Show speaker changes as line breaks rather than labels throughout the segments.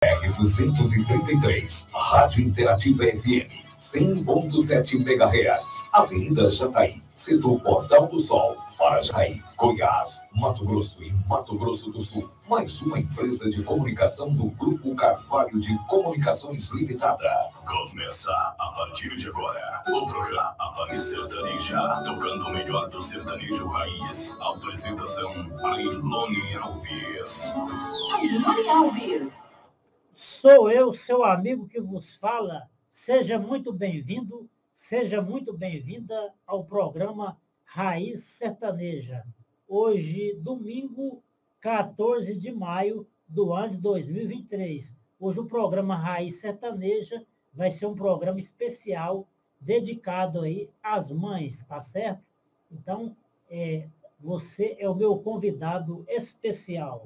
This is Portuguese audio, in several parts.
R233, Rádio Interativa FM, 100.7 MHz, Avenida Jataí, setor Portal do Sol, Parajaí, Goiás, Mato Grosso e Mato Grosso do Sul. Mais uma empresa de comunicação do Grupo Carvalho de Comunicações Limitada. Começa a partir de agora o programa Raiz Sertaneja, tocando o melhor do sertanejo raiz. Apresentação Ailone Alves.
Ailone Alves.
Sou eu, seu amigo que vos fala. Seja muito bem-vindo, seja muito bem-vinda ao programa Raiz Sertaneja. Hoje, domingo, 14 de maio do ano de 2023. Hoje o programa Raiz Sertaneja vai ser um programa especial dedicado aí às mães, tá certo? Então, você é o meu convidado especial.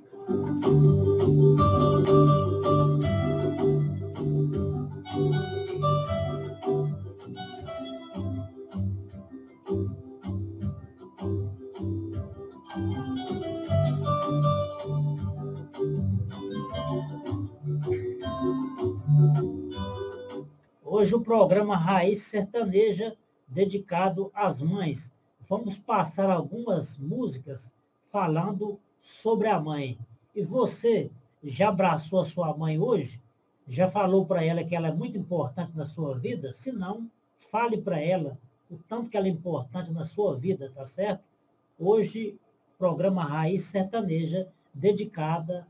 Hoje o programa Raiz Sertaneja, dedicado às mães. Vamos passar algumas músicas falando sobre a mãe. E você já abraçou a sua mãe hoje? Já falou para ela que ela é muito importante na sua vida? Se não, fale para ela o tanto que ela é importante na sua vida, tá certo? Hoje, programa Raiz Sertaneja, dedicado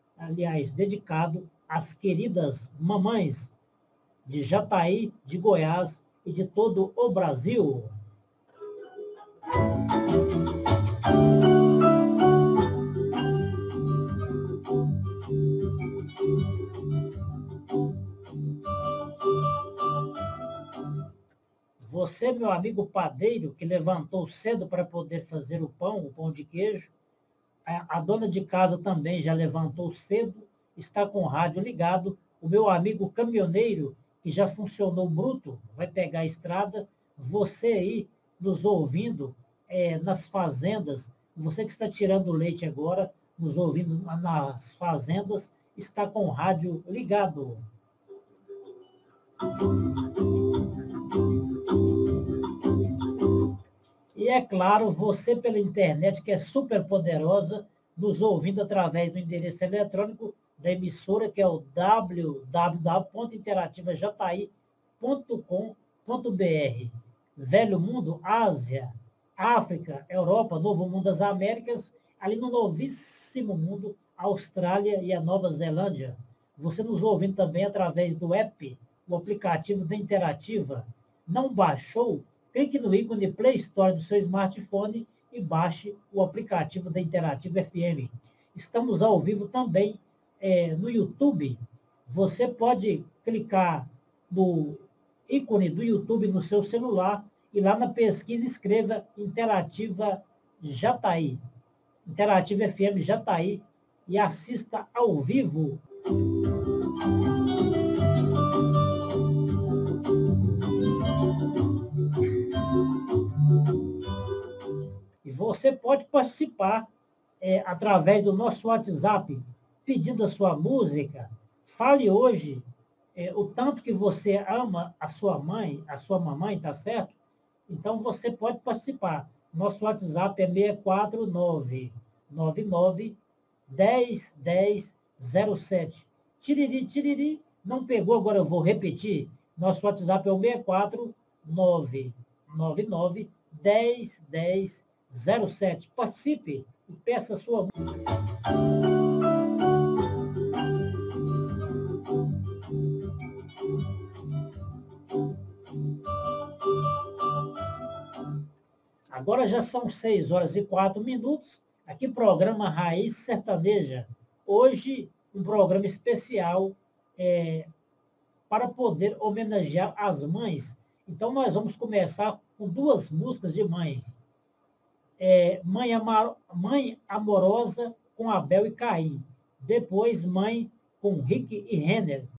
às queridas mamães de Jataí, de Goiás e de todo o Brasil. Você, meu amigo padeiro, que levantou cedo para poder fazer o pão de queijo, a dona de casa também já levantou cedo, está com o rádio ligado, o meu amigo caminhoneiro, que já funcionou bruto, vai pegar a estrada, você aí nos ouvindo nas fazendas, você que está tirando leite agora, nos ouvindo nas fazendas, está com o rádio ligado. E é claro, você pela internet, que é super poderosa, nos ouvindo através do endereço eletrônico da emissora, que é o www.interativajataí.com.br. Velho Mundo, Ásia, África, Europa, Novo Mundo das Américas, ali no novíssimo mundo, Austrália e a Nova Zelândia. Você nos ouvindo também através do app, o aplicativo da Interativa. Não baixou? Clique no ícone Play Store do seu smartphone e baixe o aplicativo da Interativa FM. Estamos ao vivo também no YouTube. Você pode clicar no ícone do YouTube no seu celular e lá na pesquisa escreva Interativa Jataí. Interativa FM Jataí e assista ao vivo. E você pode participar através do nosso WhatsApp, pedindo a sua música. Fale hoje o tanto que você ama a sua mãe, a sua mamãe, tá certo? Então você pode participar. Nosso WhatsApp é 64999101007. Tiriri, tiriri, não pegou, agora eu vou repetir. Nosso WhatsApp é o 64999101007. Participe e peça a sua música. Agora já são 6h04. Aqui programa Raiz Sertaneja. Hoje um programa especial para poder homenagear as mães. Então nós vamos começar com duas músicas de mães. Mãe Amorosa com Abel e Caim. Depois Mãe com Rick e Renner.